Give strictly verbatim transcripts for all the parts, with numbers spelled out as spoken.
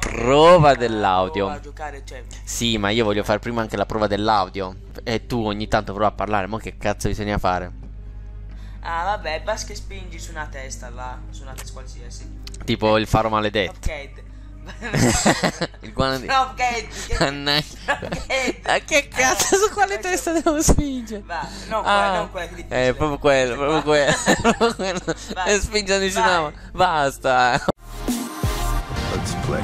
prova dell'audio. A giocare, cioè. Sì, ma io voglio fare prima anche la prova dell'audio. E tu ogni tanto prova a parlare. Ma che cazzo bisogna fare? Ah, vabbè, basta che spingi su una testa là, su una testa qualsiasi. Tipo il faro maledetto. Ok. Il guano di... No, ok. A che cazzo, su quale testa devo spingere? Va, no, Ah, non quella che difficile. Eh, proprio quello, proprio quello. Proprio quello. Vai. E spingiamo di Vai. no. Basta. Let's play.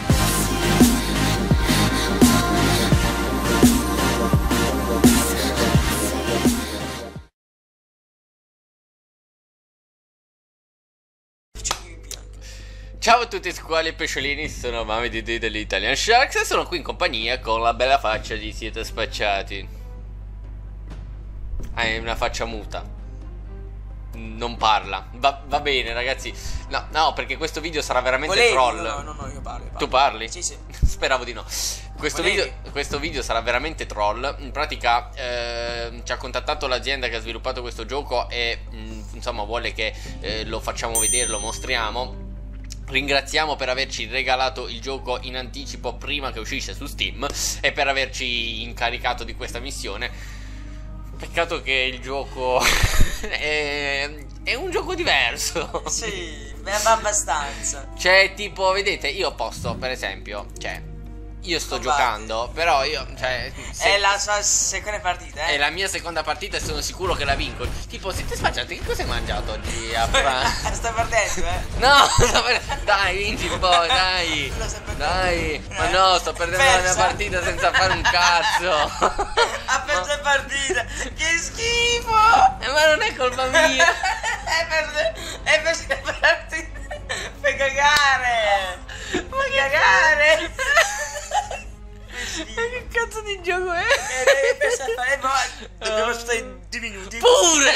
Ciao a tutti squali e pesciolini, sono Mami di D degli Italian Sharks e sono qui in compagnia con la bella faccia di Siete Spacciati. Hai una faccia muta. Non parla. Va, va bene ragazzi. No, no, perché questo video sarà veramente Volevi? troll. No, no, no, io parlo, io parlo. Tu parli? Sì, sì. Speravo di no. Questo Volevi? video, questo video sarà veramente troll. In pratica eh, ci ha contattato l'azienda che ha sviluppato questo gioco e mh, insomma vuole che eh, lo facciamo vedere, lo mostriamo. Ringraziamo per averci regalato il gioco in anticipo prima che uscisse su Steam e per averci incaricato di questa missione. Peccato che il gioco è, è un gioco diverso. Sì, ma abbastanza. Cioè, tipo, vedete, io posso, per esempio, cioè, io sto Combatti. giocando, però io, cioè, se- È la sua seconda partita, eh? è la mia seconda partita e sono sicuro che la vinco. Tipo, siete spacciati, che cosa hai mangiato oggi a pranzo? Sta perdendo, eh? No, sto per- dai, vinci poi, dai. Lo sto perdendo. Dai, ma no, sto perdendo la mia Persa. partita senza fare un cazzo. Ha perso le partite! Che schifo! Eh, ma non è colpa mia. È per è per le partite! Fai cagare! Fai cagare! Ma che cazzo di gioco è? E devi pensare a fare boh, dobbiamo aspettare due minuti. Pure.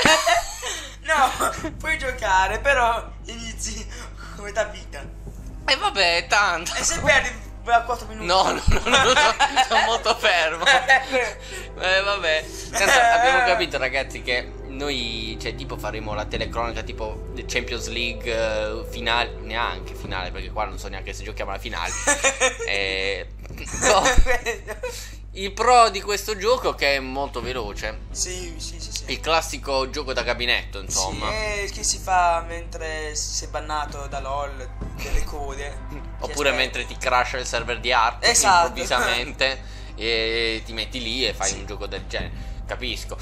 No, puoi giocare, però inizi come da vita. E vabbè, tanto. E se perdi a quattro minuti. No, no, no, no, no, sono molto fermo. Eh, vabbè. Tanto abbiamo capito, ragazzi, che noi, cioè, tipo faremo la telecronaca tipo Champions League eh, finale, neanche finale, perché qua non so neanche se giochiamo la finale. Eh, no. Il pro di questo gioco che è molto veloce. Sì, sì, sì, sì. Il classico gioco da gabinetto, insomma. Sì, è che si fa mentre sei bannato da LOL, delle code. Oppure Ti mentre ti crasha il server di Ark Esatto. improvvisamente e ti metti lì e fai Sì. un gioco del genere. Capisco.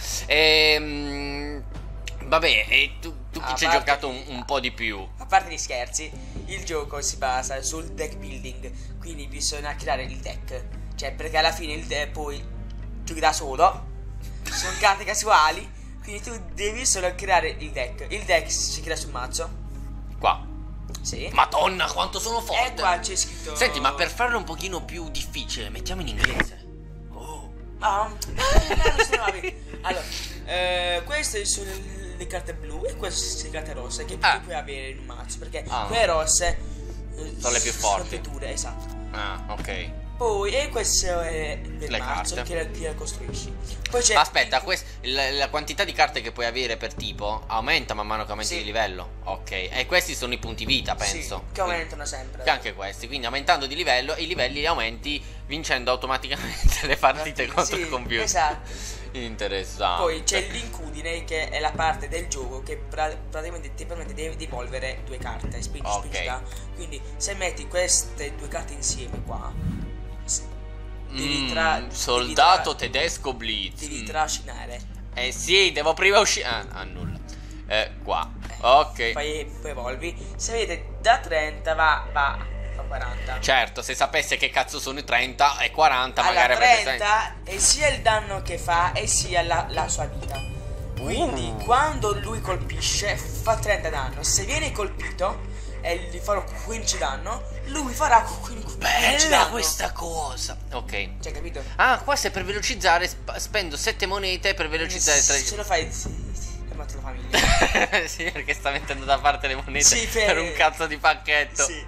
Ehm, vabbè, e tu, tu A che ci hai parte- giocato un, un po' di più. A parte gli scherzi, il gioco si basa sul deck building, quindi bisogna creare il deck. Cioè, perché alla fine il deck poi giochi da solo, sono carte casuali, quindi tu devi solo creare il deck. Il deck si crea sul mazzo. Qua. Sì. Madonna, quanto sono E forte. qua c'è scritto. Senti, ma per farlo un pochino più difficile, mettiamo in inglese. Oh. Ah, non sono bravi. Allora, eh, queste sono le carte blu e queste sono le carte rosse che Ah. tu puoi avere in un mazzo. Perché Ah. quelle rosse eh, Sono le più forti. Sono più dure, esatto. Ah, ok. Poi, e questo è del Le mazzo carte. che, che costruisci. Poi c'è. Aspetta, quest- la, la quantità di carte che puoi avere per tipo aumenta man mano che aumenti Sì. di livello. Ok. E questi sono i punti vita, Sì, penso. che aumentano sempre. Che anche questi, quindi aumentando di livello i livelli li aumenti vincendo automaticamente le partite contro Sì, il computer. esatto. Interessante. Poi c'è l'incudine che è la parte del gioco che pra- praticamente ti permette di, di evolvere due carte. Spingi, Ok. spingi là. Quindi se metti queste due carte insieme qua, s- devi Mm, tra- devi soldato tra- tedesco Blitz. devi Mm. trascinare. Eh sì, devo prima uscire. Ah, ah, nulla. Eh, qua. Ok. Poi, poi evolvi. Se vedete da trenta va, va a quaranta. Certo, se sapesse che cazzo sono i trenta e quaranta Alla magari avrebbe sen- trenta è sia il danno che fa e sia la, la sua vita. Quindi Uh. quando lui colpisce fa trenta danno. Se viene colpito e gli farò quindici danno, lui farà quindici Bella danno. questa cosa. Ok. Cioè, capito? Ah, qua se per velocizzare sp- spendo sette monete per velocizzare Se tre. lo fai, sì, sì, hai matto la famiglia. Sì, perché sta mettendo da parte le monete Sì, per... per- un cazzo di pacchetto. Sì.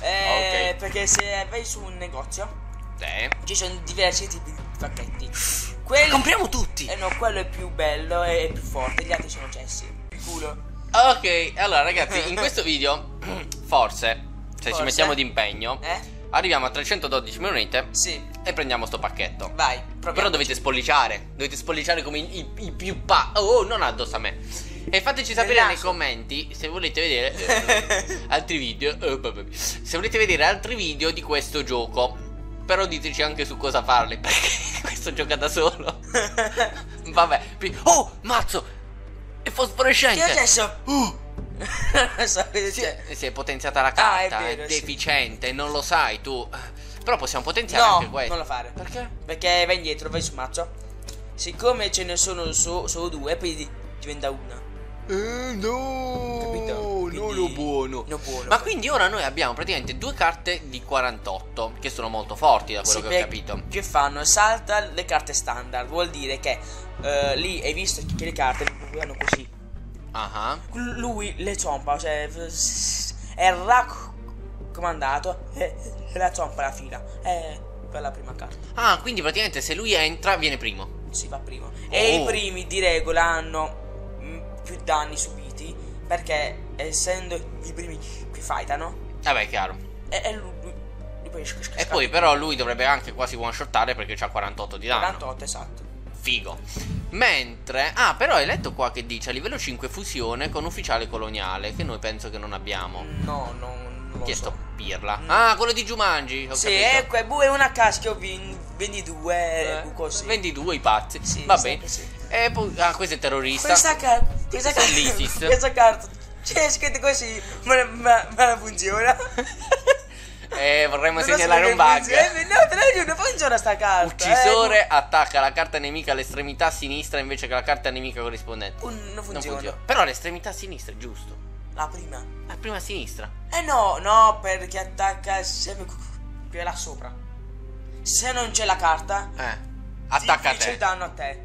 Eh, Ok. Perché se vai su un negozio Eh. ci sono diversi tipi di pacchetti. Quello, Compriamo tutti. eh no, quello è più bello e è più forte, gli altri sono cessi. Il culo. Ok, allora ragazzi, in questo video forse, se ci Forse. mettiamo d'impegno, Eh? Arriviamo a trecentododici monete. Sì. E prendiamo sto pacchetto. Vai, proviamoci. Però dovete spolliciare. Dovete spolliciare come i, i, i più pa. Oh, non addosso a me. E fateci sapere nei commenti se volete vedere eh, altri video. Eh, se volete vedere altri video di questo gioco. Però diteci anche su cosa farli. Perché questo gioca da solo. Vabbè. Oh, mazzo! È fosforescente. Che adesso? Uh. Non so cosa Si c'è. è, si è potenziata la carta. Ah, è è, vero, deficiente. Sì. Non lo sai tu. Però possiamo potenziare No, anche questo. non lo fare. Perché? Perché vai indietro, vai su mazzo. Siccome ce ne sono so, solo due, poi diventa una. Eh, no, Capito? non Quindi- lo buono. non buono. Ma quindi ora noi abbiamo praticamente due carte di quarantotto, che sono molto forti da quello Sì, che ho per- capito. Che fanno? Salta le carte standard. Vuol dire che eh, lì hai visto che le carte vanno così. Ah ah. Lui le zompa, cioè è raccomandato e la zompa la fila. È per la prima carta. Ah, quindi praticamente se lui entra viene primo. Si va primo. E Oh. i primi di regola hanno mh, più danni subiti. Perché essendo i primi che fightano, Vabbè, chiaro. e, e lui, lui, lui poi sc- sc- E poi però lui dovrebbe anche quasi one shottare perché c'ha quarantotto di danno. quarantotto, esatto. Figo. Mentre ah, però hai letto qua che dice a livello cinque fusione con ufficiale coloniale, che noi penso che non abbiamo. No, no, non lo Chiesto so. pirla. Mm. Ah, quello di Jumanji, ho Sì, capito. ecco, è bu- è una casca, ho vin- ventidue, Eh, così. ventidue i pazzi. Sì, Va sì, bene. sì. E poi ah, questo è terrorista. Questa carta, questa Questo è carta, l'ISIS. questa carta, c'è scritto così, ma, ma, ma non funziona. Eh, vorremmo Non lo so segnalare un perché bug. funziona. No, te lo giuro, non funziona sta carta. Uccisore eh, attacca la carta nemica all'estremità sinistra invece che la carta nemica corrispondente. non, non Non funziona. funziona. Però all'estremità sinistra è giusto. La prima. La prima sinistra. Eh no, no, perché attacca sempre più là sopra. Se non c'è la carta, Eh. Attacca a difficile te. danno a te.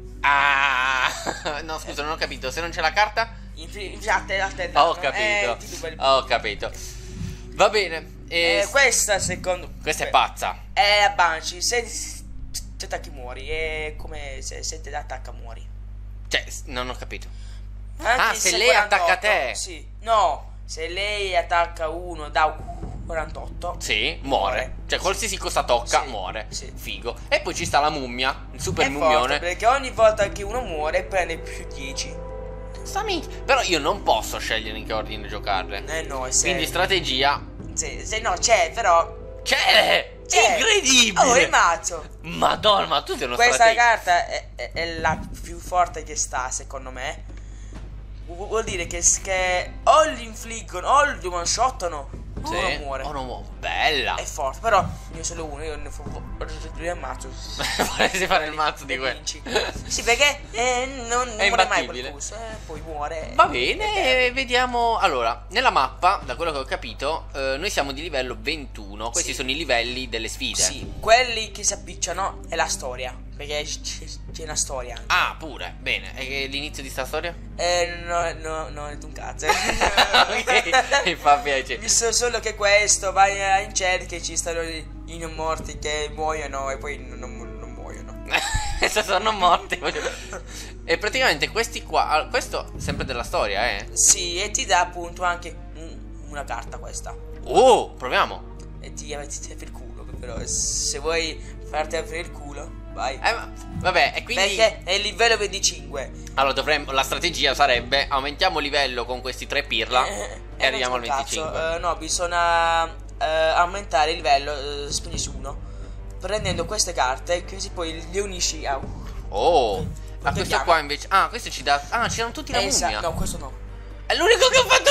Ah. No, scusa, non ho capito. Se non c'è la carta? Infi- infi- a te, a te Ho danno. capito. Eh, ti ruba il- Ho capito. Va bene. E Eh, questa secondo questa è pazza. È a Banshee. Se ti attacchi muori. È come se, se ti attacca muori. Cioè, s- non ho capito. Anche Ah, se lei attacca a te. Sì. No, se lei attacca uno da quarantotto. Sì, muore. Cioè, qualsiasi cosa tocca, Sì, muore. sì. Figo. E poi ci sta la mummia, il super È mummione. forte perché ogni volta che uno muore prende più dieci. Sta minchia. Però io non posso scegliere in che ordine giocarle. Eh no, se, Quindi strategia. se, se no c'è, però. C'è! C'è. Incredibile! Oh, il mazzo. Madonna, ma tu sei uno Questa stratega. carta è, è- è la più forte che sta, secondo me. Vu- Vuol dire che, che o li infliggono o li one shottano o Sì. non muore. Oh, no, mu- bella. È forte, però io solo uno, io ne faccio il ammazzo. Vorresti fare il mazzo di E quello. vinci. Sì, perché eh, non, non È muore mai imbattibile. quel pulso, eh, poi muore. Va bene, e vediamo. Allora, nella mappa, da quello che ho capito, eh, noi siamo di livello ventuno. Questi Sì. sono i livelli delle sfide. Sì, quelli che si appicciano è la storia. Perché c'è, c'è una storia anche. Ah, pure. Bene. E l'inizio di sta storia? Eh, no, no, no, è un cazzo. Ok, mi fa piacere. Visto solo che questo vai in cerca e ci stanno i i non morti che muoiono e poi non, non- non muoiono. Se sono morti. E praticamente questi qua. ah, Questo sempre della storia, eh? Sì, e ti dà appunto anche un- una carta questa. Oh, proviamo. E ti ti apre il culo. Però se vuoi farti aprire il culo, vai. Eh, ma- vabbè, e quindi. Perché è il livello venticinque. Allora dovremmo. La strategia sarebbe aumentiamo livello con questi tre pirla. Eh, e eh, arriviamo al non c'è un venticinque. cazzo. Eh, no, bisogna eh, aumentare il livello. Eh, spegni su uno. Prendendo queste carte, così poi le unisci a. Oh. Ma Quanto questo chiama? qua invece. Ah, questo ci dà. Ah, ci danno tutti la Esa- mummia. No, questo no. È l'unico che ho fatto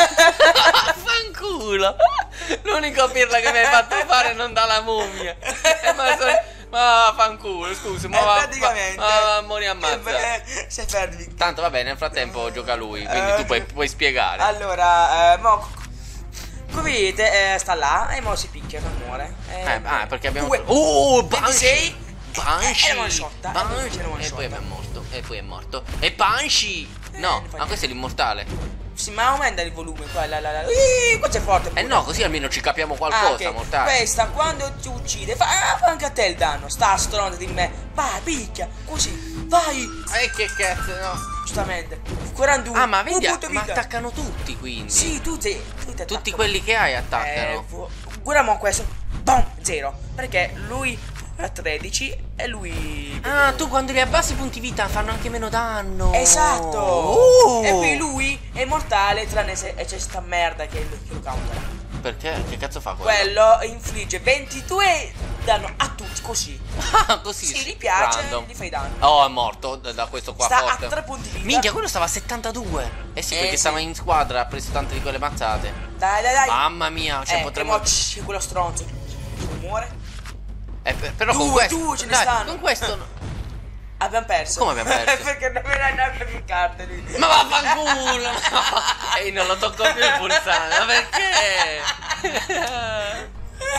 io. Fanculo. L'unico pirla che mi hai fatto fare non dà la mummia. Eh, ma, so- ma fanculo, scusa. Ma Eh, va, praticamente. ma, ma, mori ammazza. Eh, beh, se perdi. Tanto vabbè, nel frattempo gioca lui. Quindi tu puoi, puoi spiegare. Allora, eh, mo, come vedete, eh, sta là e mo si picchia, non muore. Eh, Eh, ah, perché abbiamo. due, Oh, Banshee! ventisei, Banshee! e la one shotta, e Banshee! poi c'era one E poi è shotta. morto. E poi è morto. E Banshee! No, ne fa ma questo è l'immortale. Sì, ma aumenta il volume qua, là, là, là. Ih, questo è forte. Eh pure. no, così almeno ci capiamo Ah, qualcosa, ok. mortale. Questa quando ti uccide fa, ah, fa anche a te il danno. Sta stronzo di me. Vai, picchia. Così. Vai. Eh, che cazzo, no. Giustamente. quarantadue. Ah, ma un vedi, punto ma vita. attaccano tutti quindi. Sì, tutti. Tutti, Tutti attaccano. quelli che hai Eh, attaccano. fu- guardiamo questo, boom, zero. Perché lui ha tredici e lui... Ah, tu quando li abbassi i punti vita fanno anche meno danno. Esatto. Oh. E qui lui è mortale, tranne se e c'è sta merda che lo counter. Perché? Che cazzo fa quello? Quello infligge ventidue danno a tutti così. Ah, così. Sì, gli piace, random. gli fai danno. Oh, è morto da, da questo qua Sta forte. a tre punti vita. Minchia, quello stava a settantadue. Eh sì, Eh perché sì. stava in squadra, ha preso tante di quelle mazzate. Dai, dai, dai. Mamma mia, cioè eh, potremmo... c'è quello stronzo. Muore. Eh, per- però Due, con questo... due ce ne dai, stanno. con questo... no- Abbiamo perso. Come abbiamo perso? Perché non me ne hanno più carte lui. Ma vaffanculo! E io non lo tocco più il pulsante, ma perché?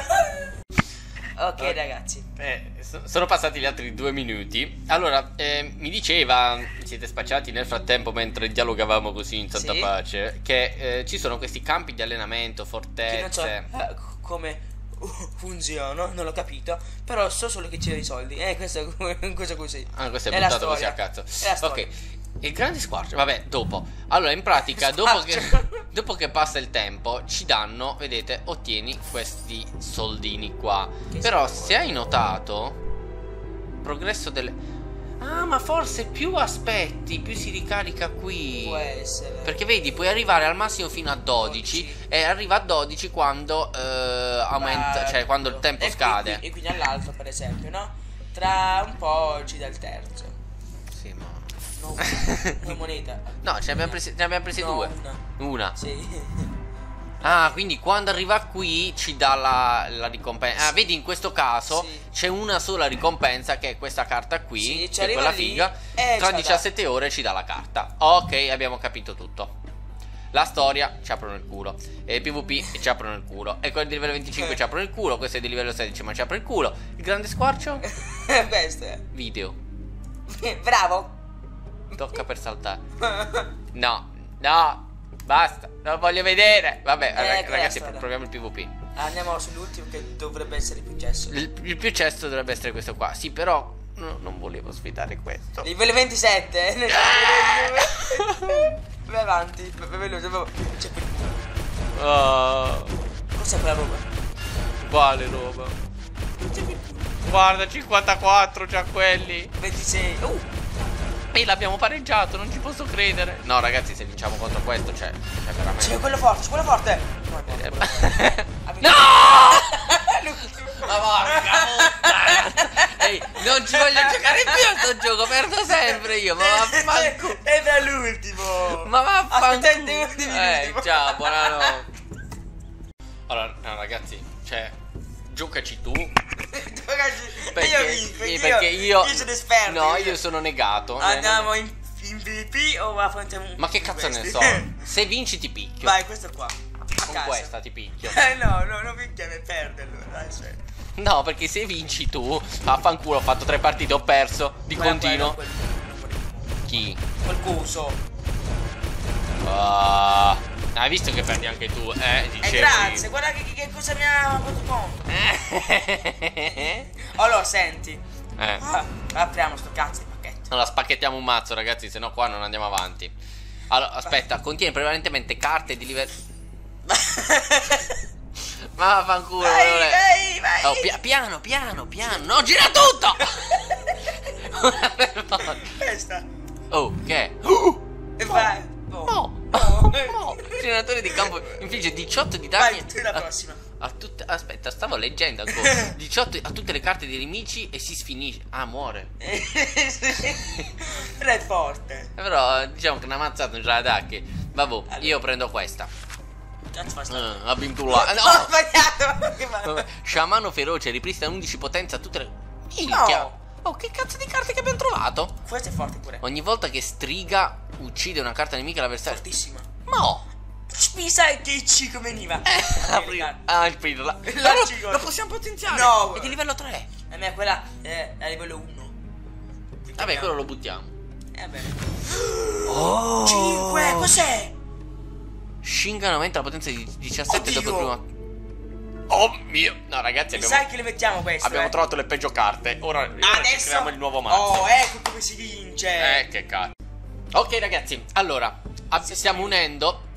Ok ragazzi. Eh, so- sono passati gli altri due minuti. Allora, eh, mi diceva, siete spacciati nel frattempo mentre dialogavamo così in santa Sì. pace, che eh, ci sono questi campi di allenamento, Che non so fortezze. eh, come funziona, non l'ho capito. Però so solo che c'è i soldi. Eh, questo, questo così. Ah, questo è, È la buttato così storia. a cazzo. È la storia. Ok. Il grande squarcio, vabbè, dopo. Allora, in pratica, dopo che, dopo che passa il tempo, ci danno, vedete, ottieni questi soldini qua. Che Però, sono? se hai notato, progresso delle... Ah, ma forse più aspetti, più si ricarica qui. Può essere. Perché vedi, puoi arrivare al massimo fino a dodici, dodici. e arriva a dodici quando eh, aumenta, Ma- cioè quando il tempo e scade. Quindi, e quindi all'altro, per esempio, no? Tra un po' ci dà il terzo. Sì, ma... No, una moneta. No, ce ne abbiamo presi, ne abbiamo presi No, due. una. Una. Sì. Ah, quindi quando arriva qui ci dà la, la ricompensa. Ah, Sì. vedi, in questo caso Sì. c'è una sola ricompensa, che è questa carta qui, Sì, ci che è arriva quella lì figa. e Tra ci dà- diciassette ore ci dà la carta. Ok, abbiamo capito tutto. La storia ci aprono il culo. E il PvP ci aprono il culo. E quelli di livello venticinque ci aprono il culo. Questo è di livello sedici, ma ci apre il culo. Il grande squarcio? Questo è. Video. Bravo. Tocca per saltare. No, no, basta, non lo voglio vedere. Vabbè, rag- che ragazzi, storia. proviamo il PvP. Andiamo sull'ultimo che dovrebbe essere più gesso. Il, il più cesto dovrebbe essere questo qua. Sì, però no, non volevo sfidare questo. Livello ventisette. eh? Vai avanti. Vai veloce. vai- C'è quel... Oh, Cos'è quella roba? quale roba? C'è quel... Guarda, cinquantaquattro già quelli. ventisei. Uh. E l'abbiamo pareggiato, non ci posso credere. No, ragazzi, se vinciamo contro questo, cioè, cioè veramente. C'è quello forte. C'è quello forte. No, è morto, quello forte. Ha vinto. No! L'ultimo. Ma porca puttana! Ehi, non ci voglio giocare più a sto gioco, perdo sempre io. Ma vaffanculo. Era l'ultimo. Ma vaffanculo. Aspetta, ultimo, Eh, ultimo. ciao, buonanotte. Allora, no, ragazzi, cioè, giocaci tu. Ragazzi, Perché io vinco. sì, Io, perché io, io sono esperto. No, io sono negato. Andiamo in, in PvP o affrontiamo un... Ma che cazzo ne questi? so? Se vinci ti picchio. Vai, questo qua. A Con caso. questa ti picchio. Eh no, no, non picchiami e perde allora. Dai, aspetta. No, perché se vinci tu, vaffanculo, ho fatto tre partite, ho perso di Guarda, continuo. guarda, quel- Chi? Quel coso. Ah, hai visto che perdi anche tu? Eh, Eh, dicevi. grazie, guarda che, che, che cosa mi ha fatto. eh. Allora, senti. Ah, apriamo sto cazzo di pacchetto. Allora, spacchettiamo un mazzo, ragazzi, se no qua non andiamo avanti. Allora, aspetta, contiene prevalentemente carte di livello... Ma vaffanculo, Vai, non è- vai, vai. Oh, pia- piano, piano, piano. No, gira tutto! Una per volta. Questa. Oh, che è? E vai. Oh. Oh, Oh. oh. Il senatore di campo infligge diciotto di danni. Vai, tu la a- prossima. A tutte, aspetta, stavo leggendo ancora. diciotto a tutte le carte dei nemici e si sfinisce. Ah, muore. Però è forte. Però diciamo che una mazzata non ce la dà che. Vabbè, Allora. io prendo questa. Cazzo fa sta. Uh, ha vinto là. Ho No! sbagliato. Che male. Vabbè, Sciamano feroce, ripristina undici potenza a tutte le. Minchia! No. Oh, che cazzo di carte che abbiamo trovato? Questo è forte pure. Ogni volta che striga uccide una carta nemica l'avversario. Fortissima. No! Mi sai che ci conveniva. Apri- Ah, il primo là. La Ma lo, cigola. lo possiamo potenziare. No. È di livello tre. A me quella è a livello uno. Vabbè, quello lo buttiamo. Eh vabbè. Oh! cinque, cos'è? Shingan aumenta la potenza di diciassette Oddio. dopo il primo. Oh mio! No, ragazzi, Mi abbiamo, sai che le mettiamo queste? abbiamo eh? trovato le peggio carte. Ora, ora ci Adesso creiamo il nuovo mazzo. Oh, ecco come si vince. Eh, che cazzo. Ok, ragazzi, allora ab- stiamo unendo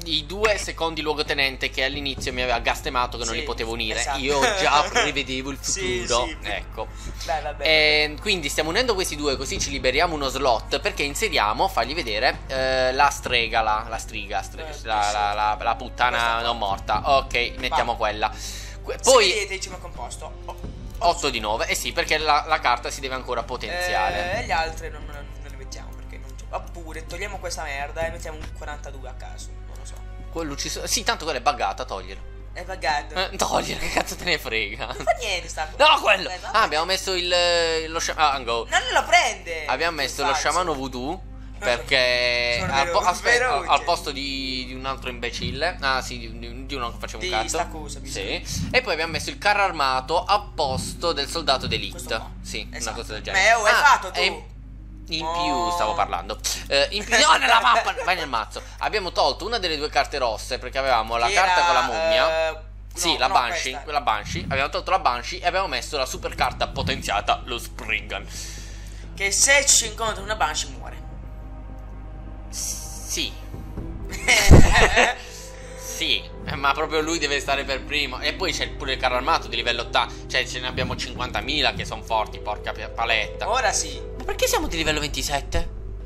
i due secondi luogotenente che all'inizio mi aveva gastemato che non Sì, li potevo unire. esatto. Io già prevedevo il futuro. Sì, sì. Ecco. Beh, vabbè. E quindi stiamo unendo questi due, così ci liberiamo uno slot, perché inseriamo, fagli vedere, eh, la strega, la, la striga, stre- Eh, la, sì. la, la, la puttana Questa non qua. morta. Ok, mettiamo Va. quella. Que- Se Poi vedete il cibo composto. Oh, otto di nove. Eh sì, perché la, la carta si deve ancora potenziare. Eh, e gli altri non, non, non li mettiamo perché non c'è. Oppure togliamo questa merda e mettiamo un quarantadue a caso. Non lo so. Quello ci so- Sì, tanto quella è buggata, toglielo. È buggato. Eh, toglielo, che cazzo te ne frega. Non fa niente sta No, quello. Eh, no, Ah, abbiamo messo il lo sciamano. Ah, go. non lo prende. Abbiamo messo lo Falso. sciamano voodoo. Perché Sono al, po- veloce, aspetta, al, veloce. al posto di, di un altro imbecille. Ah sì, di, di uno che faceva un Di cazzo. sta cosa, bisogna. Sì. E poi abbiamo messo il carro armato a posto del soldato d'elite. Questo qua. Sì, una Esatto. cosa del genere. Ma, oh, hai Ah, fatto tu? e in Oh. più stavo parlando. Eh, in più no, nella mappa. Vai nel mazzo. Abbiamo tolto una delle due carte rosse perché avevamo la Che carta era, con la mummia. eh, Sì, no, la no, Banshee, questa. quella Banshee. Abbiamo tolto la Banshee e abbiamo messo la super carta potenziata, lo Spriggan. Che se ci incontra una Banshee muore. Sì. Sì, eh, ma proprio lui deve stare per primo. E poi c'è pure il carro armato di livello ottanta. Cioè ce ne abbiamo cinquantamila che sono forti, porca pi- paletta. Ora sì. Ma perché siamo di livello ventisette?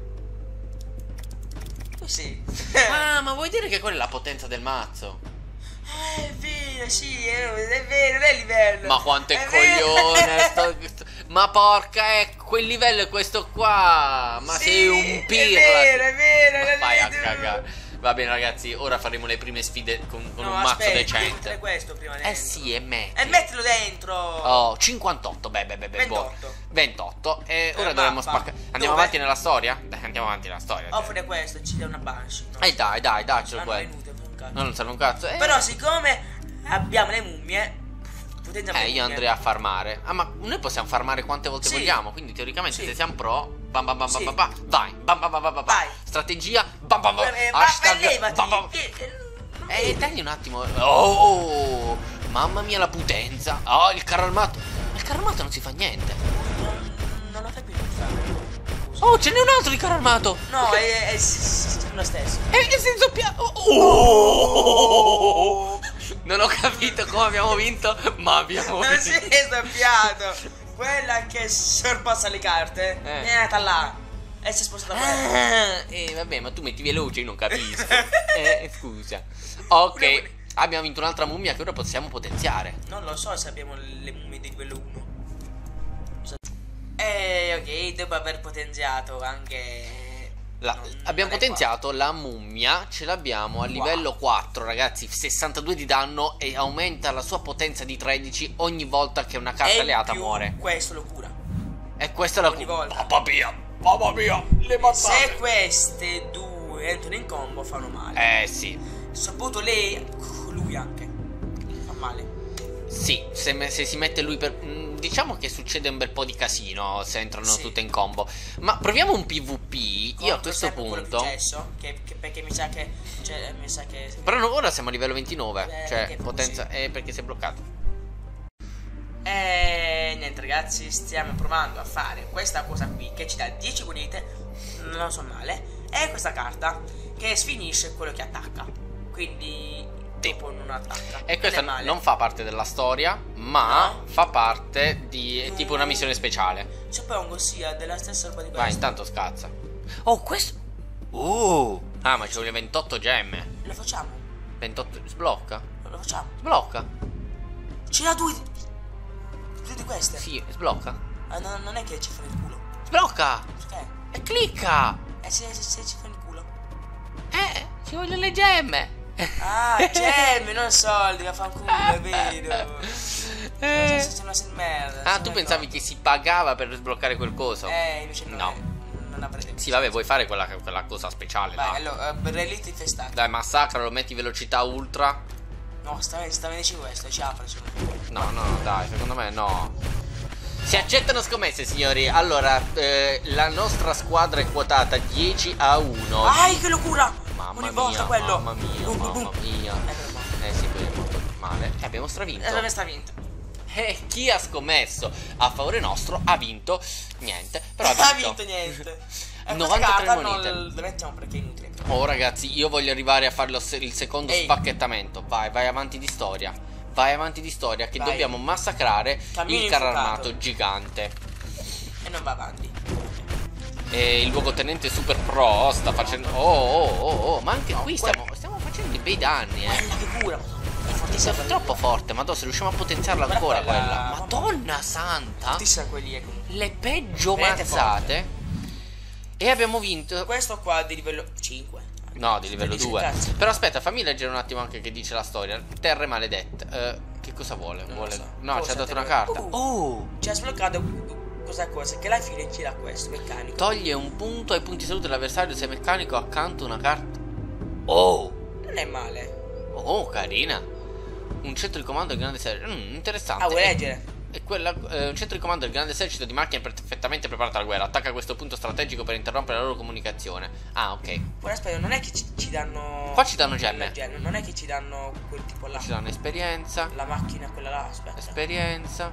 Tu sì. Ah, ma vuoi dire che quella è la potenza del mazzo? Eh, è vero, sì, è, è vero, non è livello. Ma quanto è È vero. coglione sto- sto- Ma porca, è quel livello è questo qua. Ma Sì, sei un pirla. È vero, è vero, Ma non vai a è vero. cagare. Va bene ragazzi, ora faremo le prime sfide con, con No, un mazzo aspetta, devi decente. mettere questo prima dentro. Eh sì, e metti. E mettilo dentro. Oh, cinquantotto, beh, beh, beh, beh, buono. ventotto. ventotto. E ora Eh, dovremmo mappa. spaccare. Andiamo Dove? avanti nella storia? Dai, andiamo avanti nella storia. Offre questo, ci dà una Banshee. No, Eh dai, dai, dacelo ah, no, è quello. inutile, fa un cazzo. No, non serve un cazzo. Eh, Però siccome abbiamo le mummie, potenziamo eh, le io mummie. andrei a farmare. Ah, ma noi possiamo farmare quante volte Sì. vogliamo. Quindi teoricamente Sì. se siamo pro. Bam bam bam Sì. bam bam bam. Vai. Bam bam bam bam bam. Vai. Strategia. Bam bam bam. Eh, ma- ma Hashtag. levati. Bam bam. Eh, eh, non Eh, vedo. dagli un attimo. Oh, mamma mia la potenza. Oh, il carro armato. Ma il carro armato non si fa niente. Non, non lo fai più fare. Oh, ce n'è un altro di carro armato. No, è, è, sì, sì, sì, lo stesso. È, è senza piano. Oh. Non ho capito come abbiamo vinto, ma abbiamo Non si vinto. è doppiato. Quella che sorpassa le carte Eh. è andata là e si è spostata quella. Ah, eh, vabbè, ma tu metti veloce, io non capisco. eh, scusa. Ok, abbiamo vinto un'altra mummia che ora possiamo potenziare. Non lo so se abbiamo le mummie di livello uno. E ok, dopo aver potenziato anche. La- non- non abbiamo è potenziato la mummia, ce l'abbiamo a livello quattro, ragazzi, sessantadue di danno e aumenta la sua potenza di tredici ogni volta che una qua. carta E in alleata più, muore. Questo lo cura. E questa è la ogni cu- volta. Mamma mia, mamma mia, le mazzate. Se queste due entrano in combo fanno male. Eh sì, Soprattutto lei, lui anche. Fa male. sì, se, me- se si mette lui per... mm, diciamo che succede un bel po' di casino se entrano Sì. tutte in combo. Ma proviamo un PvP, io a Contro questo sempre quello punto... più cesso, che, che- perché mi sa che. Cioè, mi sa che. Però no, ora siamo a livello ventinove, Eh, cioè perché potenza... così. Eh, perché si è bloccato. E niente ragazzi, stiamo provando a fare questa cosa qui che ci dà dieci monete, non so male, e questa carta che sfinisce quello che attacca. Quindi dopo non attacca. E questa Non è male. non fa parte della storia, ma No. fa parte di è tipo una missione speciale. Suppongo sia della stessa roba di Vai, questo. intanto scazza. Oh, questo... Oh! Ah, ma ci vogliono ventotto gemme. Lo facciamo, ventotto... Sblocca? lo facciamo. Sblocca? Ce n'ha due, due di queste. Sì, sblocca. Ah, no, non è che ci fanno il culo. Sblocca! Perché? E clicca! Eh se, se, se ci fanno il culo. Eh, ci vogliono le gemme. Ah, gemme, non soldi, ma fa un culo, è vero. Eh. C'è una sin merda. Ah, non tu mi pensavi ricordo. che si pagava per sbloccare quel coso? Eh, invece non No. è, non avrete. Sì, vabbè, vuoi fare quella, quella cosa speciale Vai, là? allora, uh, reliti infestati. Dai, massacralo, metti velocità ultra. No, sta, sta dicendo questo, ci apre secondo me. No, no, dai, secondo me no. Si accettano scommesse, signori. Allora, eh, la nostra squadra è quotata dieci a uno. Vai, che lo cura! Mamma Ogni mia, volta quello. mamma mia, Boom, boom, mamma boom. mia. Eh, però no. Eh sì, quello è molto male. E abbiamo stravinto. Eh, non è sta vinto. E chi ha scommesso a favore nostro ha vinto niente. Però ha Non ha vinto, vinto niente. E questa novantatré carta monete. non la mettiamo perché è inutile. Oh ragazzi, io voglio arrivare a fare lo se- il secondo Ehi. spacchettamento. Vai, vai avanti di storia. Vai avanti di storia che Vai. dobbiamo massacrare Cammino il carro infuocato. armato gigante. E non va avanti. E il luogotenente super pro sta facendo... Oh, oh, oh, oh. Ma anche qui stiamo, stiamo facendo dei bei danni, eh. Guarda che cura. È È fortissima. troppo forte, ma se riusciamo a potenziarla Guarda ancora quella, quella. mamma. Madonna santa. Fortissima quelli. Le peggio Veramente mazzate. E abbiamo vinto. Questo qua di livello cinque. No, di livello Dice, due. cazzo. Però aspetta, fammi leggere un attimo anche che dice la storia. Terre maledette. Eh, che cosa vuole? Non lo vuole... so. No, ci Cosa ha dato te una lo- carta. Uh. Oh! Ci ha sbloccato cosa cosa che alla fine gira questo meccanico. Toglie un punto ai punti salute dell'avversario se meccanico accanto una carta. Oh! Non è male. Oh, carina. Un centro di comando del grande esercito. Mm, interessante. Ah, vuoi E- leggere? E quella, eh, un centro di comando del grande esercito di macchine perfettamente preparato alla guerra. Attacca questo punto strategico per interrompere la loro comunicazione. Ah, ok. Ora aspetta, non è che ci, ci danno. Qua ci danno gemme. gemme, Non è che ci danno quel tipo là. Ci danno esperienza. La macchina quella là, aspetta. Esperienza.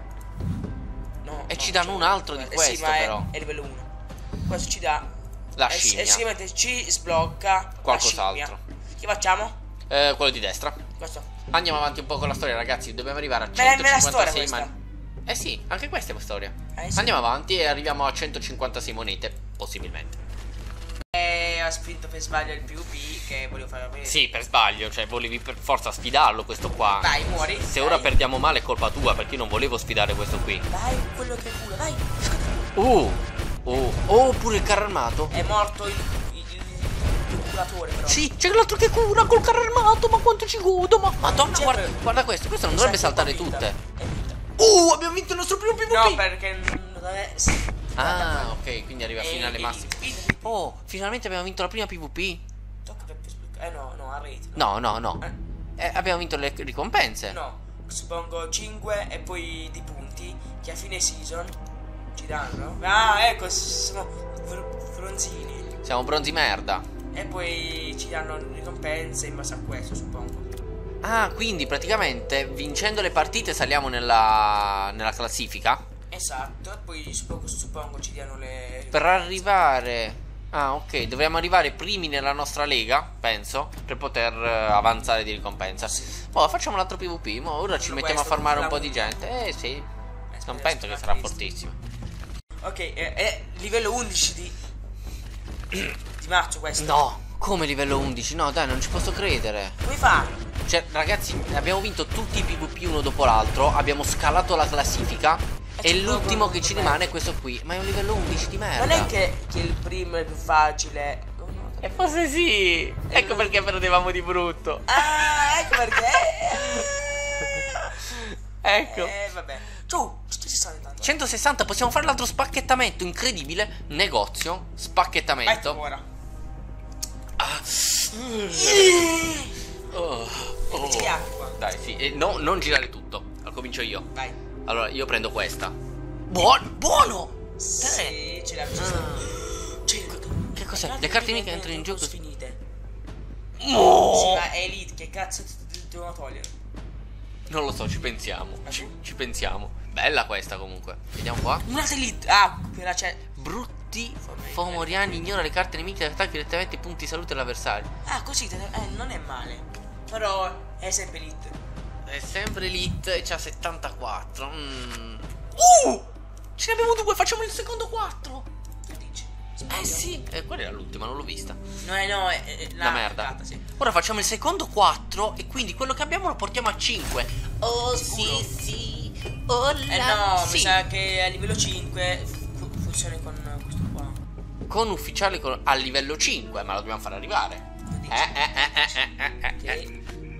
No, E no, ci danno c'è un altro di eh, questo, sì, ma è- però. È, livello uno. Questo ci dà. La eh, scimmia. E semplicemente ci sblocca Qualcos'altro. la scimmia. Che facciamo? Eh, quello di destra. Questo. Andiamo avanti un po' con la storia, ragazzi. Dobbiamo arrivare a Me la- me la storia centocinquantasei questa. monete. Eh sì, anche questa è una storia. Eh, sì. Andiamo avanti e arriviamo a centocinquantasei monete, possibilmente. E ho spinto per sbaglio il PvP che volevo fare vedere. Sì, per sbaglio, cioè volevi per forza sfidarlo questo qua. Vai, muori. Se dai. ora perdiamo male è colpa tua, perché io non volevo sfidare questo qui. Dai, quello che cura, dai. Uh, uh, oh, pure il carro armato. È morto il, il, il, il curatore però. Sì, c'è l'altro che cura col carro armato, ma quanto ci godo, ma madonna, C'è guarda, per- guarda questo, questo non Mi dovrebbe sa che saltare è vinta. tutte. È vinta. Uh, abbiamo vinto il nostro primo PvP. No, perché non è. Ah, ok, quindi arriva fino alle Eh, massime. eh, Oh, finalmente abbiamo vinto la prima PvP. Tocca per sbloccare. Eh no, no, a rete. No, no, no. Eh, Eh, abbiamo vinto le ricompense. no, suppongo cinque e poi di punti che a fine season ci danno. Ah, ecco, siamo fr- fronzini. Siamo bronzi merda. E poi ci danno ricompense in base a questo, suppongo. Ah, quindi praticamente vincendo le partite saliamo nella, nella classifica. Esatto, e poi suppongo, suppongo ci diano le. Per arrivare... Ah, ok, dovremmo arrivare primi nella nostra lega, penso, per poter eh, avanzare di ricompensa. Sì. Oh, facciamo l'altro PvP, mo ora ci Quello mettiamo a questo, farmare un la po' di unica. gente. Eh sì, non spero penso che sia sarà triste. fortissimo. Ok, è, è livello undici di. di marzo questo. No, come livello undici? No, dai, non ci posso credere. Come fa? Cioè, ragazzi, abbiamo vinto tutti i PvP uno dopo l'altro, abbiamo scalato la classifica e ci l'ultimo provo- che ci rimane è questo qui. Ma è un livello undici di merda. Non è che, che il primo è più facile. E forse sì. Ecco perché perdevamo di brutto. Ah, ecco perché. Ecco. Eh, vabbè. Ciao, ci sta intanto. centosessanta, possiamo fare l'altro spacchettamento. Incredibile. Negozio. Vai tu Spacchettamento. ora. Ah. Oh, oh. C'è acqua. Dai, sì. E no, non girare tutto. Comincio io. Vai. Allora, io prendo questa. Buono, buono. Sì, ce l'abbiamo. Ah. Cioè, Che cos'è? Le carte mica entrano in gioco. finite. Oh. Sì, ma è Elite, che cazzo ti ti devono togliere? Non lo so, ci pensiamo. Ci, ci pensiamo. Bella questa comunque. Vediamo qua. Un'altra Elite. Ah, quella c'è. Brutti Fomoriani ignora le carte nemiche e attacca direttamente i punti salute dell'avversario. Ah, così, te- eh, non è male. Però è sempre Elite. È sempre elite e c'ha settantaquattro. Mm. Uh! Ce ne abbiamo due, facciamo il secondo quattro. Che dici? Eh sì. E quella era l'ultima, non l'ho vista. No, eh, no, è, è La merda. cagata, sì. Ora facciamo il secondo quattro e quindi quello che abbiamo lo portiamo a cinque. Oh Sicuro? sì sì. Oh Eh là, no, sì. mi sa che a livello cinque fu- funziona con questo qua. Con ufficiale con- a livello cinque, ma lo dobbiamo far arrivare. Che dici? Eh eh eh eh eh eh eh. Ok.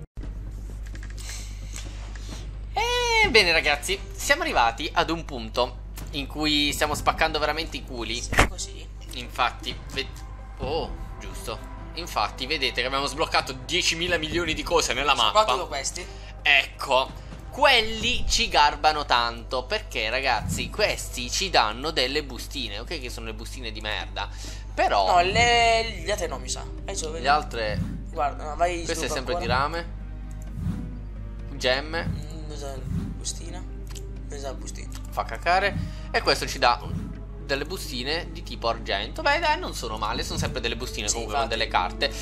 Ebbene ragazzi, siamo arrivati ad un punto in cui stiamo spaccando veramente i culi. Siamo così. Infatti, ve- oh, giusto. Infatti, vedete che abbiamo sbloccato diecimila milioni di cose nella Soprattutto mappa. questi. Ecco, quelli ci garbano tanto. Perché ragazzi, questi ci danno delle bustine. Ok che sono le bustine di merda, però No, le, le altre no, mi sa. Adesso vedi. le altre... Guarda, no, vai. Questo è sviluppa sempre di ancora. rame. Gemme. Mm, Usa bustina. Usa bustina. Fa cacare. E questo ci dà delle bustine di tipo argento. Beh dai, non sono male, sono sempre delle bustine Sì, comunque con infatti. delle carte.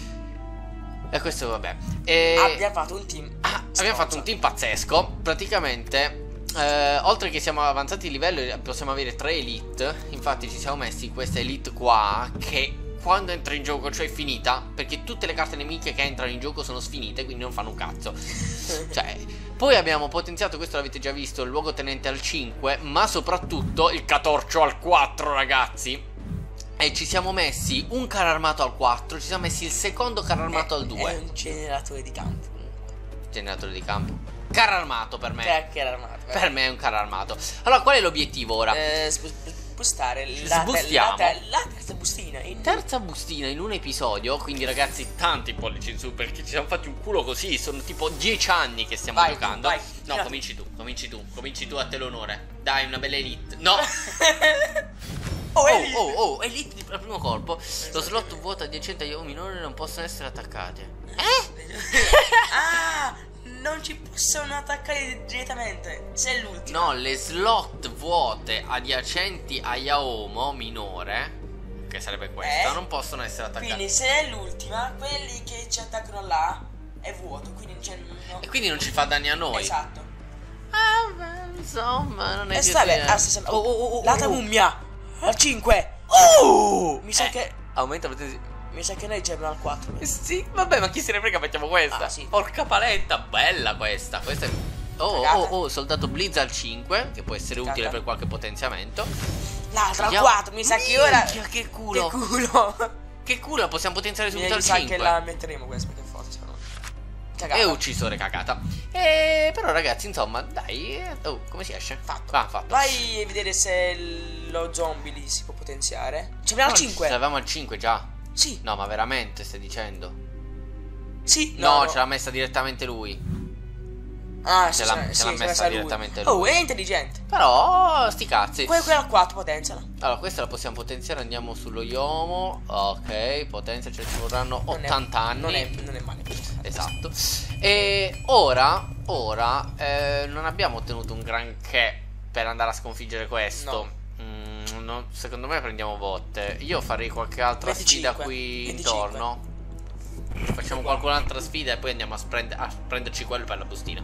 E questo vabbè. E... Abbiamo fatto un team. Ah, abbiamo fatto un team pazzesco. Praticamente, eh, oltre che siamo avanzati di livello, possiamo avere tre elite. Infatti ci siamo messi questa elite qua, che quando entra in gioco, cioè è finita, perché tutte le carte nemiche che entrano in gioco sono sfinite, quindi non fanno un cazzo. Cioè, poi abbiamo potenziato, questo l'avete già visto, il luogotenente al cinque, ma soprattutto il catorcio al quattro, ragazzi. E ci siamo messi un carro armato al quattro, ci siamo messi il secondo carro armato È- al due. È un generatore di campo. Generatore di campo. Carro armato per me. Che, che era armato. Per me è un carro armato. Allora, qual è l'obiettivo ora? Eh, sbu- bustare la, Sbustiamo. la, la terza bustina. In Terza bustina in un episodio. Quindi ragazzi, tanti pollici in su, perché ci siamo fatti un culo così. Sono tipo dieci anni che stiamo Vai, giocando. vai. No, No. cominci tu, cominci tu, cominci tu, a te l'onore. Dai, una bella elite. No. Oh, Oh, Elite. oh, oh, elite di- al primo colpo. Lo slot vuoto adiacente agli uomini minori non possono essere attaccati. Eh? Ah, non ci possono attaccare direttamente. Se è l'ultimo. No, le slot vuote adiacenti a Yaomo minore, che sarebbe questa, Eh? non possono essere attaccate. Quindi se è l'ultima, quelli che ci attaccano là è vuoto. Quindi c'è. No. E quindi non ci fa danni a noi. Esatto. Ah, beh, insomma, non è E più sta bene. che- Ah, sta- sta- Oh, oh, oh, oh, L'altra oh. mummia. Al cinque. Oh! Mi sa Eh, che. aumenta la potenza. Mi sa che noi giriamo al quattro. Eh, Sì, vabbè, ma chi se ne frega, facciamo questa. Ah, sì. Porca paletta, bella questa. Questa è... Oh, Cagata. oh, oh, soldato Blizz al cinque, che può essere Cagata. utile per qualche potenziamento. L'altra al Vediamo- quattro. Mi sa che ora. Minchia, che culo. Che culo. Che culo, possiamo potenziare Mi, subito mi al sa cinque. che la metteremo questa perché è forte. Se no. Cagata. E uccisore cagata. E però ragazzi, insomma, dai. eh, Oh, come si esce? Fatto. Ah, fatto. Vai a vedere se lo zombie lì si può potenziare. Ci abbiamo al No, cinque. Ce l'avevamo al cinque già. Sì. No, ma veramente stai dicendo? Sì. No, ce l'ha messa direttamente lui. Ah, ce sì, l'ha- sì, ce l'ha sì, messa sa lui. direttamente Oh, lui. è intelligente. Però, sti cazzi. Poi quella al quattro, potenziala. Allora, questa la possiamo potenziare. Andiamo sullo Yomo. Ok, potenzia, cioè ci vorranno Non è- ottanta anni. Non è, non è male. Esatto. E ora, ora eh, non abbiamo ottenuto un granché per andare a sconfiggere questo. Mm, no, secondo me prendiamo botte. Io farei qualche altra venticinque, sfida qui venticinque. intorno. Facciamo qualcun'altra sfida e poi andiamo a, sprend- a prenderci quello per la bustina.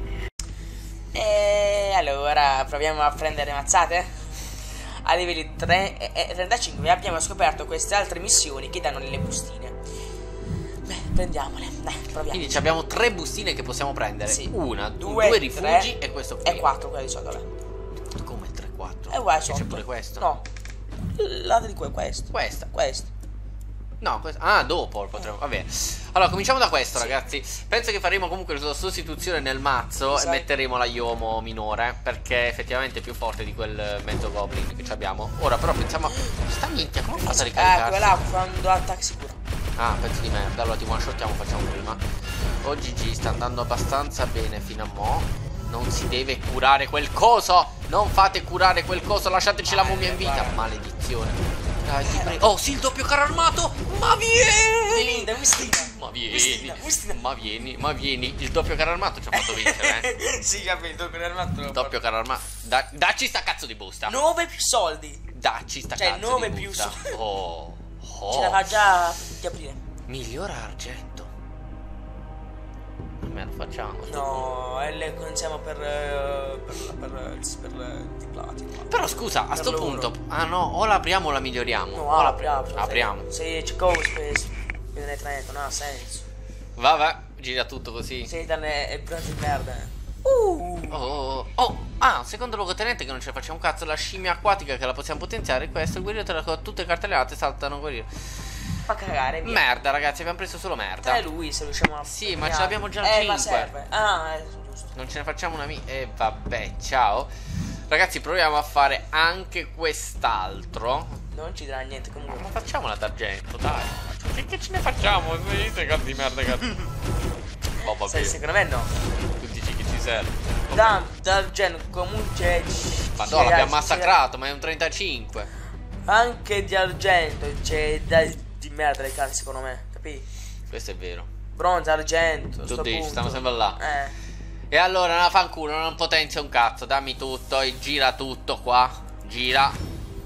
E allora proviamo a prendere mazzate. A livelli tre e e trentacinque abbiamo scoperto queste altre missioni che danno le bustine. Beh, prendiamole. Dai, proviamo. Quindi ci abbiamo tre bustine che possiamo prendere. Sì. Una, Due, due, rifugi tre e questo qui. E quattro quella di sotto. Là. Come tre quattro? E qua C'è sotto. pure questo? No. L'altro di qua è questo. Questa. Questo. No, questo. Ah, dopo potremmo. Va bene. Allora, cominciamo da questo, Sì. ragazzi. Penso che faremo comunque la sostituzione nel mazzo Sì. e metteremo la Yomo minore. Perché effettivamente è più forte di quel mezzo goblin che ci abbiamo. Ora, però, pensiamo a. Sta minchia, come fa a Ah, ricaricarsi? quella quando attacca sicuro. Ah, pezzo di merda. Allora ti one shottiamo, facciamo prima. Oh Gigi, sta andando abbastanza bene fino a mo'. Non si deve curare quel coso. Non fate curare quel coso. Lasciateci la mummia in vita. Maledizione. Dai, ti prego. Oh, sì, il doppio carro armato. Ma vieni. Linda, Bustina. Ma vieni. Bustina, Bustina. Ma vieni, ma vieni. Il doppio carro armato ci ha fatto vincere, eh. Sì, capito, con l'armato. Il doppio carro armato. Da- dacci sta cazzo di busta. nove più soldi. Dacci sta Cioè, cazzo nove di più busta. su- Oh. Ce la Oh. fa già di aprire. Migliora argento. Me lo facciamo. No, e le consiamo per eh, per per, per, per di platino. Però scusa, a Per sto loro. punto. Ah no, o la apriamo o la miglioriamo. No, O la apri, apri. apriamo. Se c'è cose, spendere trenta, non ha senso. Vabbè, gira tutto così. Se danne è bronzo di merda. Uh. Oh, oh, oh. Ah, secondo luogotenente che non ce ne facciamo un cazzo. La scimmia acquatica che la possiamo potenziare. Questo, il guerriero con tutte le carte alate saltano guerriero. Fa cagare, via. Merda, ragazzi, abbiamo preso solo merda. È lui se riusciamo a. Sì, ma ce l'abbiamo già al Eh, ma cinque. serve. Ah, è giusto. Non ce ne facciamo una mi. E vabbè, ciao. Ragazzi, proviamo a fare anche quest'altro. Non ci darà niente comunque. Ma facciamola d'argento, dai. Che, che ce ne facciamo? Vedete cazzo di merda, cazzo. Oh, vabbè. Se- secondo me no. Tu dici che ci serve. Da, dal gen comunque. Madonna, c'è- l'abbiamo c'è- massacrato, ma è un trentacinque. Anche di argento c'è da di merda le carte secondo me, capi? Questo è vero. Bronzo, argento. Tu sto dici, punto. stiamo sempre là. Eh. E allora, no, fanculo, non potenzia un cazzo. Dammi tutto e gira tutto qua. Gira.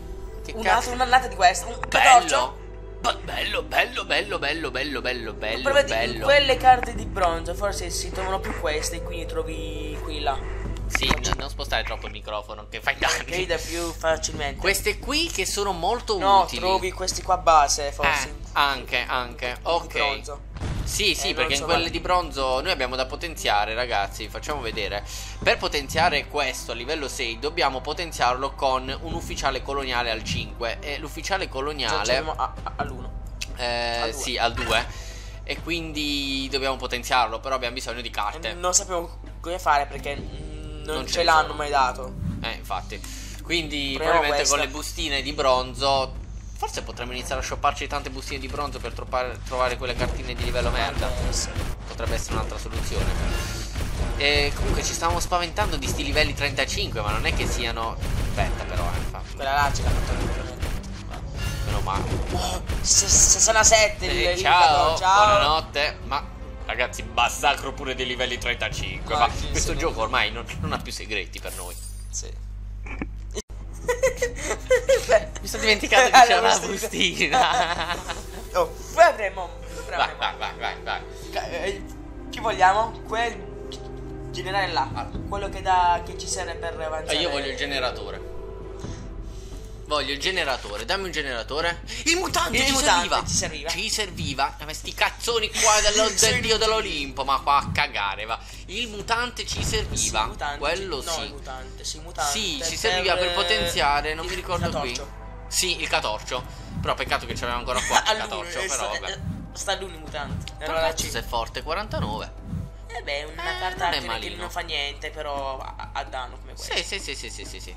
Che Un'altra cazzo? un'annata di questa. Un catorcio. Bello. Be- bello, bello, bello, bello, bello, bello, bello, Però vedi, in bello. quelle carte di bronzo forse si trovano più queste e quindi trovi quelli là. Sì, no, non spostare troppo il microfono, che fai Che danni. da più facilmente. Queste qui che sono molto No, utili. trovi questi qua base forse. Eh, anche, anche. Di Ok. bronzo. Sì, sì, Eh, perché in bronzo quelle vale. di bronzo noi abbiamo da potenziare, ragazzi. Facciamo vedere. Per potenziare questo a livello sei dobbiamo potenziarlo con un ufficiale coloniale al cinque. E l'ufficiale Cioè, coloniale siamo a- a- all'uno. eh, al due. sì, al due. E quindi dobbiamo potenziarlo. Però abbiamo bisogno di carte. E non sapevo come fare perché mm, non, Non ce ce ne l'hanno sono. mai dato. Eh, infatti. Quindi Proviamo probabilmente con questa. le bustine di bronzo. Forse potremmo iniziare a shopparci tante bustine di bronzo per trovare, trovare quelle cartine di livello merda. Potrebbe essere. Potrebbe essere un'altra soluzione. E comunque ci stavamo spaventando di sti livelli trentacinque, ma non è che siano. Aspetta però, eh, fa. Quella là ce l'ha fatto ovviamente. Meno male. Oh, sessantasette il- Eh, il ciao, ricato, ciao. buonanotte. Ma ragazzi, massacro pure dei livelli trentacinque. Ma Ma chi questo se ne- gioco ormai non, non ha più segreti per noi. Sì. Mi sono dimenticato che Alla c'era una bustina. bustina. Oh, poi avremo. poi Vai, avremo. vai, vai, vai, vai. Eh, Chi vogliamo? Quel generale là. Ah. Quello che, dà, che ci serve per avanzare. Ah, io voglio il generatore. Voglio il generatore, dammi un generatore. Il mutante Il ci mutante serviva. ci serviva. Ci serviva. Eh, sti cazzoni qua dello, del dio dell'Olimpo. Ma qua a cagare va. Il mutante ci serviva. Sì, mutante. Quello No, sì. il mutante, sì, mutante. Sì, ci serviva per potenziare. Non il mi ricordo qui. catorcio. Sì, il catorcio. Però peccato che ce l'avevamo ancora qua. Il All'uno, catorcio, eh, però sta, vabbè. eh, sta l'uno il mutante. Però Allora cazzo ci- sei forte, quarantanove. Eh beh, una Eh, carta non è che- che malino. non fa niente, però ha, ha danno come questa. Sì, sì, sì, sì, sì, sì, sì.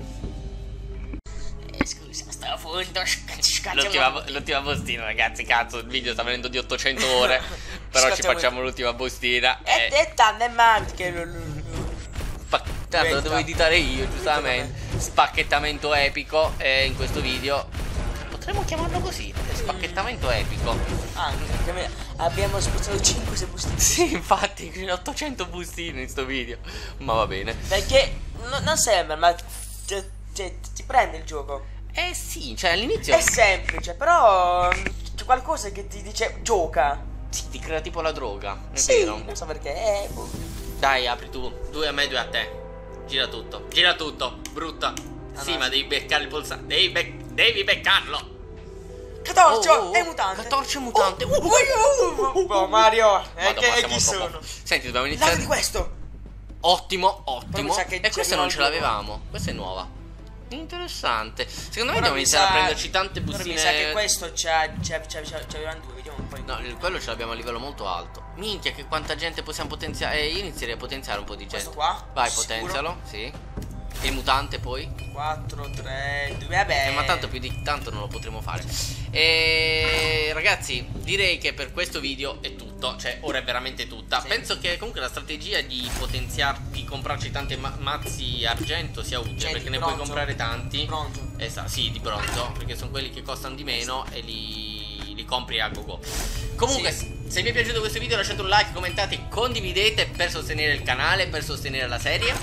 Eh, scusa, stavo fondo. L'ultima, l'ultima bustina, ragazzi, cazzo, il video sta venendo di ottocento ore. Però ci Scacciamo- facciamo l'ultima bustina. E E te tanto è male che lo- lo- spa- tanto lo Diventa- devo editare io, giustamente. Spacchettamento epico. E in questo video potremmo chiamarlo così. Spacchettamento epico. Anche perché me- abbiamo spostato cinque se bustine. Sì, infatti, ottocento bustine in sto video. Ma va bene. Perché no- non sembra, ma cioè, cioè, ti prende il gioco. Eh sì, cioè all'inizio È semplice, però mm, c'è qualcosa che ti dice gioca. sì, ti crea tipo la droga. È Sì, vero. non so perché. Eh, boh. Dai, apri tu. Due a me, due a te. Gira tutto. Gira tutto. Brutta. Sì, no. ma devi beccare il pulsante. Devi, bec- devi beccarlo. Catorcio Oh, oh, oh. è mutante. Catorcio è mutante. Oh, oh, oh, oh, oh, Mario. Eh, Madonna, che, ma e siamo chi troppo- sono? Senti, dobbiamo Lato iniziare. di questo. Ottimo, Però ottimo. mi sa che E questa c'era non il ce gioco. l'avevamo. Questa è nuova. Interessante. Secondo me Però dobbiamo mi iniziare sa- a prenderci tante però bustine. mi sa che questo c'ha, c'ha, c'ha, c'ha, c'avevano due, vediamo un po'. No, il- quello ce l'abbiamo a livello molto alto. Minchia, che quanta gente possiamo potenziare. Eh, io inizierei a potenziare un po' di gente. Questo qua? Vai, Sicuro? potenzialo, sì. E il mutante poi. quattro, tre, due, vabbè. Eh, ma tanto più di tanto non lo potremo fare. E ragazzi, direi che per questo video è tutto. Cioè, ora è veramente tutta. Sì. Penso che comunque la strategia di potenziar, di comprarci tanti ma- mazzi argento sia utile. Cioè, perché di ne puoi bronzo. comprare tanti. Bronzo. Esatto, sì, di bronzo. Perché sono quelli che costano di meno e li, li compri a go go. Comunque, Sì. se vi è piaciuto questo video lasciate un like, commentate, condividete per sostenere il canale, per sostenere la serie.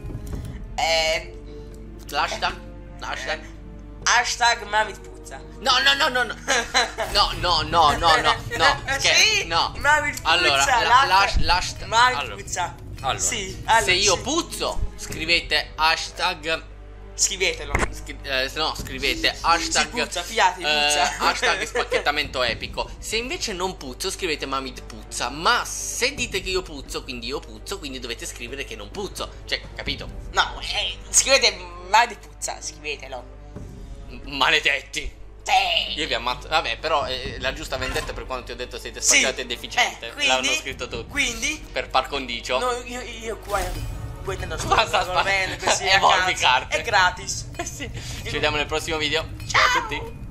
Eh, L'hashtag. L'hashtag. hashtag Mavit puzza. No, no, no, no, no. No, no, no, no, no, no. Che, Sì, no. Mavit puzza. Allora, la- l'hash- l'hash- l'hashtag. Mavit Allora, puzza. allora, Sì, allora, se io sì. puzzo, scrivete hashtag. Scrivetelo. scri- eh, no, scrivete hashtag. Si puzza, fiate, eh, puzza. hashtag spacchettamento epico. Se invece non puzzo, scrivete Mamit puzza. Ma se dite che io puzzo, quindi io puzzo, quindi dovete scrivere che non puzzo. Cioè, capito? No, eh, scrivete Mavit puzza, scrivetelo. M- Maledetti. Sì. Io vi ammazzo. Vabbè, però eh, la giusta vendetta per quando ti ho detto siete Sì. spacciati e deficiente. Eh, quindi- L'hanno scritto tutti. Quindi Per par condicio. no, io, io qua vuoi tanto Basta, va bene così a evolvi cazzo. carte. È gratis. Eh sì. Ci vediamo nel prossimo video. Ciao a tutti.